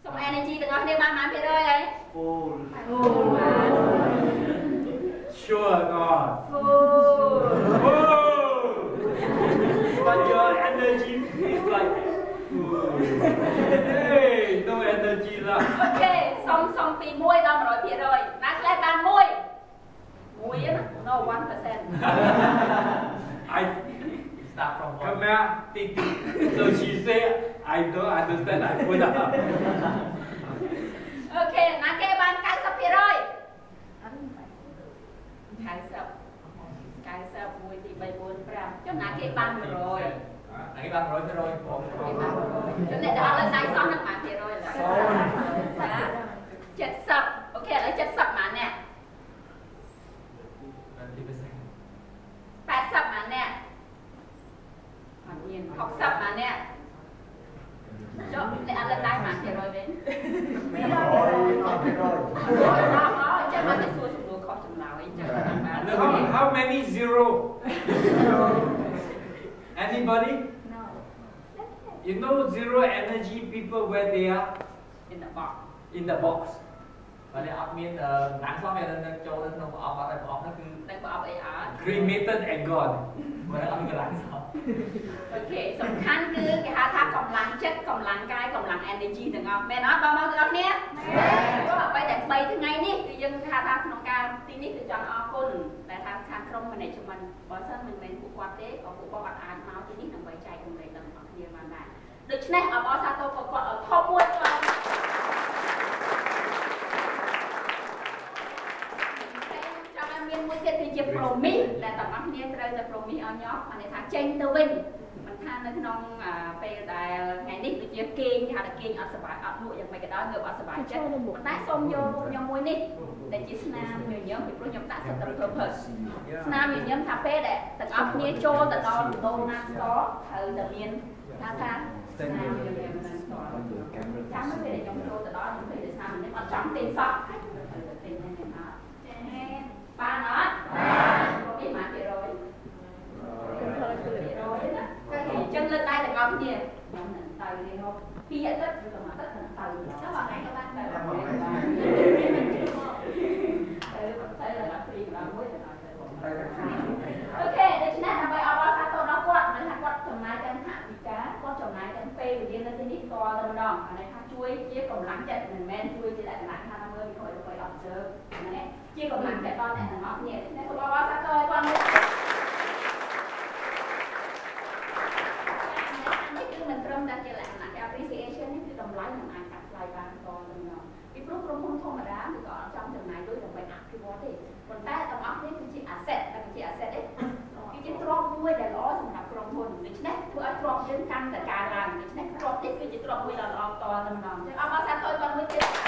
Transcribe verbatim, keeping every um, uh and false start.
Xong energy từng ngọc nêu ba màn phía rồi ấy. Full. Full. Sure not. Full. Full. But your energy is like full. Hey, no energy lah. Ok, xong xong tí muối đâu mà nói phía rồi. Nát lại bàn muối. Muối á, no one percent. I start from one. Come here, tick tick. So she said, I don't understand. I put up. Ok, nát cái bàn cái sắp phía rồi. Cái sắp. Cái sắp muối thì bảy bốn gram. Cho nát cái bàn rồi. Cái bàn rồi rồi. Cái bàn rồi. Cho nên đó là tay son nước mặn phía rồi là. Chất sập. Ok, lấy chất sập mà nè. Phát sập mà nè. Hoàn nhiên học sập mà nè. Cho để ăn lên tay mà thì rồi đến. Rồi đó, chắc là cái xua sụp đổ khó chừng nào ấy chắc. How, how many zero? Anybody? No. You know zero energy people where they are? In the box. In the box. Và để ọc miên nắng xóa miên lên cho lên nó ọc vào đây ọc nó cứ Đang bỏ ấy ở. Cremated and gone. và nó ọc cái lạnh sao. Ok, សំខាន់គឺគេហៅថាកម្លាំងចិត្តកម្លាំងកាយកម្លាំង energy ទាំងអស់មែនអត់បងប្អូនទាំងអស់គ្នាមែនព្រោះអ្វីដែលបីថ្ងៃនេះគឺយើងថាថាក្នុងការទីនេះគឺចង់អរគុណដែលថាខាងក្រុម management បើសិនមិនមែនពួកគាត់ទេក៏ពួកគាត់អាចមកទីនេះដើម្បីចែករំលែកដល់អ្នកគ្នាបានដែរដូច្នេះអបអរសាទរពួកគាត់ឲ្យធំមួយគាត់មានមួយទៀតគឺជា promise ដែលទាំងអស់គ្នាត្រូវតែ promise ឲ្យញោមបានន័យថាចេញទៅវិញមិនថានៅក្នុងពេលដែលថ្ងៃនេះដូចជាគេងគេហៅថាគេងអត់សុបាយអត់លក់យ៉ាងម៉េចក៏ដោយងើបអត់សុបាយចិត្តប៉ុន្តែសូមយករូបខ្ញុំមួយនេះដែលជាស្នាមញញឹមពីព្រោះខ្ញុំដាក់សិតទៅ purpose ស្នាមញញឹមថាពេលដែលទាំងអស់គ្នាចូលទៅដល់ដូណាស្តត្រូវតែមានថាថាស្នាមញញឹមណាស្តចាំពេលដែលខ្ញុំចូលទៅដល់ខ្ញុំឃើញស្នាមញញឹមអត់ចង់ទេសោះហើយខ្ញុំត្រូវតែទិញញញឹមអត់បានអត់បានមកពីម៉ាពីរយអញ្ចឹងលើកដៃទាំងអស់គ្នាខ្ញុំនឹងទៅនេះហូបពីអត់ទៅមកទឹកទៅចុះបងឯងក៏បានទៅទៅទៅទៅដល់ព្រីដល់មួយទៅអូខេដូច្នេះដើម្បីអបអរសាទរដល់គាត់មិនថាគាត់ចំណាយទាំងថវិកាគាត់ចំណាយទាំងពេលវេលានៅទីនេះតទៅម្ដងអានេះថាជួយជាកម្លាំងចិត្តមិនមែនជួយជាលក្ខណៈថាមើលពីក្រោយទៅអត់ជើណាជាកម្លាំងចិត្តដល់អ្នកទាំងអស់គ្នានេះសូមអបអរសាទរឲ្យគាត់មួយមិនត្រឹមតែជាលក្ខណៈ appreciation នេះគឺតម្លៃមិនអាចកាត់ថ្លៃបានតទៅម្ដងពីព្រោះក្រុមហ៊ុនធម្មតាគឺក៏អត់ចង់ចំណាយលុយដើម្បីអភិវឌ្ឍទេប៉ុន្តែទាំងអស់នេះគឺជា asset ដែលជា asset ទេគឺជាទ្រព្យមួយដែលល្អសម្រាប់ក្រុមហ៊ុនដូច្នេះធ្វើឲ្យទ្រព្យយើងកាន់តែកើនឡើងដូច្នេះទ្រព្យនេះគឺជាទ្រព្យមួយដ៏ល្អតទៅម្ដងអញ្ចឹងអបអរសាទរគាត់មួយទៀត